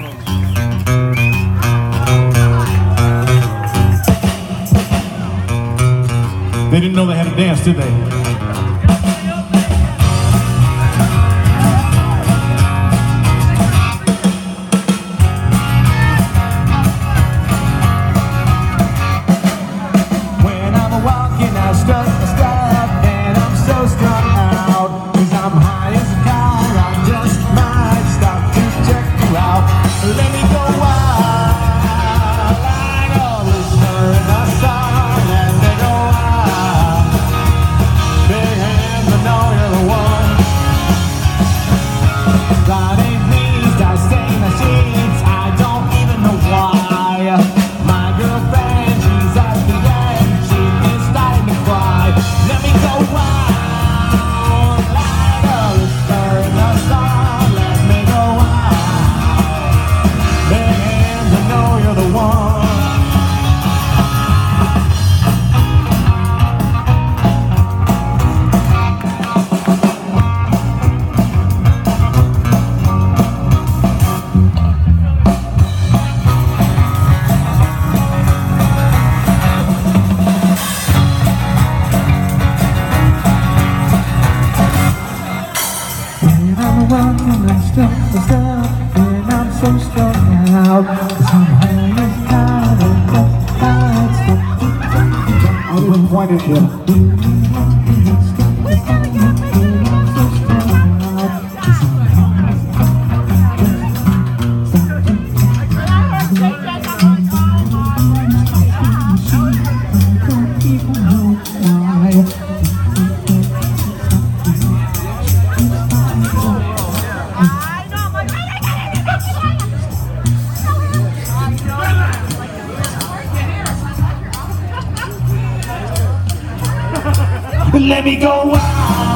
They didn't know they had to dance, did they? When I'm walking, I stop, and I'm so strung out. 'Cause I'm high as a kite, I just might stop to check you out. Let me go wild, like a listener in the sun. Let me go wild, big hands, I know you're the one. Riding knees, I stay in the sheets, I don't even know why. My girlfriend, she's at the end, she is starting to cry. Let me go wild, like a listener in the sun. Let me go wild, big hands, I know you're the one. When I'm walking, I'm stuck, when I'm so strung out. 'Cause I'm high as tired, I wouldn't point it here. Let me go wild.